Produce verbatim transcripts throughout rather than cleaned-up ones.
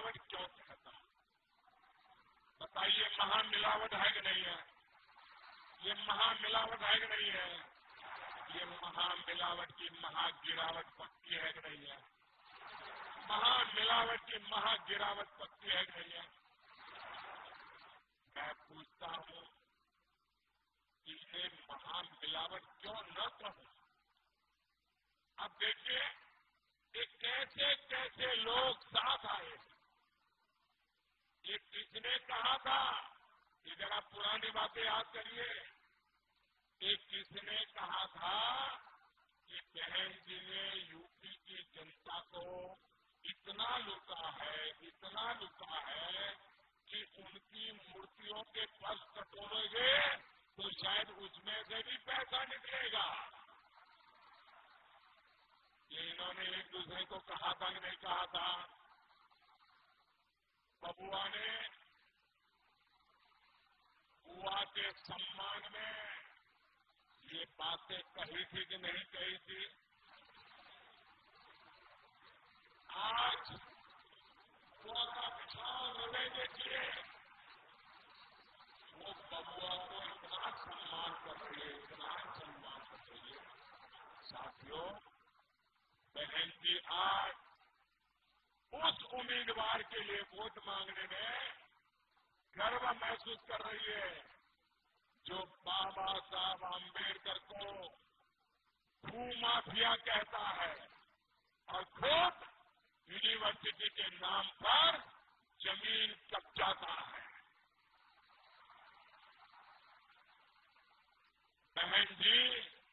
मिलावट क्यों कहता? बताइए, महा मिलावट है कि नहीं है? ये महा मिलावट है कि नहीं है? ये महा मिलावट की महा गिरावट पक्की है कि नहीं है? महा मिलावट की महा गिरावट पक्की है कि नहीं है? मैं पूछता हूं कि ये महा मिलावट क्यों न कहूं? अब देखिए, ये कैसे कैसे लोग साथ आए। ये किसने कहा था? ये जरा पुरानी बातें याद करिए। ये किसने कहा था कि बहन जी ने यूपी की जनता को इतना लुटा है, इतना लुटा है कि उनकी मूर्तियों के पस कटोरोगे तो शायद उसमें से भी पैसा निकलेगा। ये इन्होंने एक दूसरे को कहा था कि नहीं कहा था? बबुआ ने बुआ के सम्मान में ये बातें कही थी कि नहीं कही थी? आज बुआ का पिछाव हृदय देखिए, वो बबुआ को इतना सम्मान कर रही है, इतना सम्मान कर रही है। साथियों, बहन जी आज उस उम्मीदवार के लिए वोट मांगने में गर्व महसूस कर रही है जो बाबा साहब आम्बेडकर को भूमाफिया कहता है और खुद यूनिवर्सिटी के नाम पर जमीन कब्जाता है। बहन जी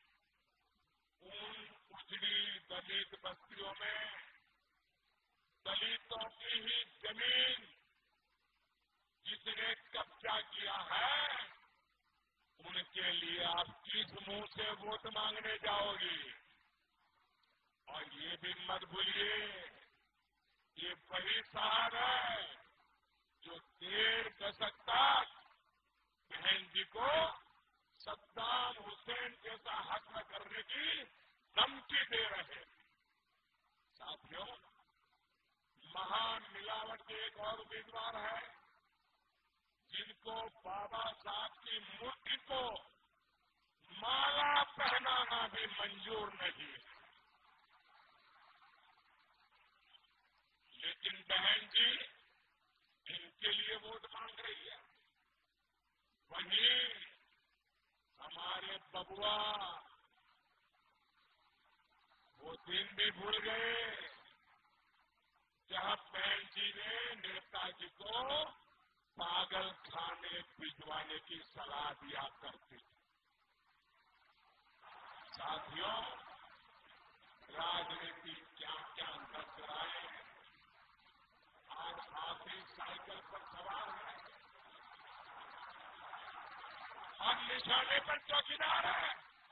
उन उजड़ी दलित बस्तियों में दलितों की ही जमीन जिसने कब्जा किया है, उनके लिए आप किस मुंह से वोट मांगने जाओगी? और ये भी मत भूलिए, ये वही साहब है जो डेढ़ दशक तक बहन जी को सद्दाम हुसैन जैसा हत्या करने की धमकी दे रहे। साथियों, महान मिलावट के एक और उम्मीदवार है जिनको बाबा साहब की मूर्ति को माला पहनाना भी मंजूर नहीं है। लेकिन बहन जी इनके लिए वोट मांग रही है। वहीं हमारे बबुआ वो दिन भी भूल गए जब बहन जी ने नेताजी को पागल खाने भिजवाने की सलाह दिया करती थी। साथियों, राजनीति क्या क्या नजराए आज आखिरी साइकिल पर सवार है और निशाने पर चौकीदार है।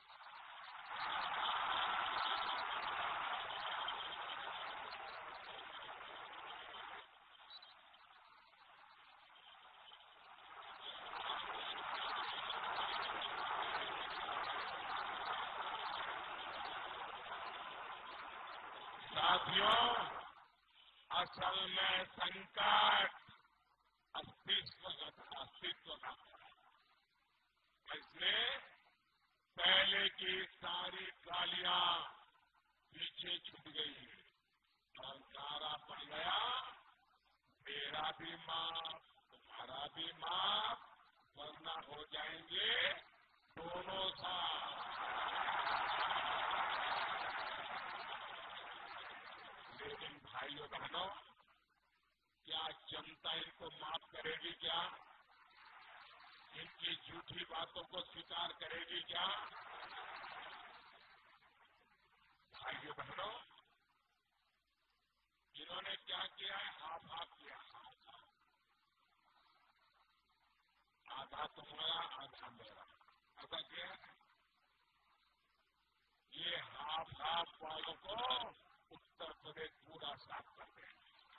साथियों, असल में संकट अस्तित्व का अस्तित्व का है। इसलिए पहले की सारी गालियां पीछे छूट गई और नारा पड़ गया, मेरा भी माफ, तुम्हारा भी माफ, वरना हो जाएंगे दोनों साथ। लेकिन भाइयों बहनों, क्या जनता इनको माफ करेगी? क्या इनकी झूठी बातों को स्वीकार करेगी? क्या भाइयों बहनों, इन्होंने क्या किया है? हाफ हाफ किया। आधा तुम्हारा, आधा मेरा, ऐसा किया। ये हाफ हाफ वालों को उत्तर प्रदेश पूरा साफ कर दे।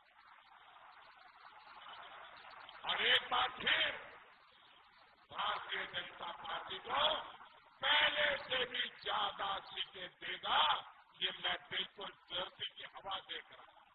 और एक बार फिर भारतीय जनता पार्टी को पहले से भी ज्यादा सीटें देगा, ये मैं बिल्कुल जल्दी की हवा देख रहा हूं।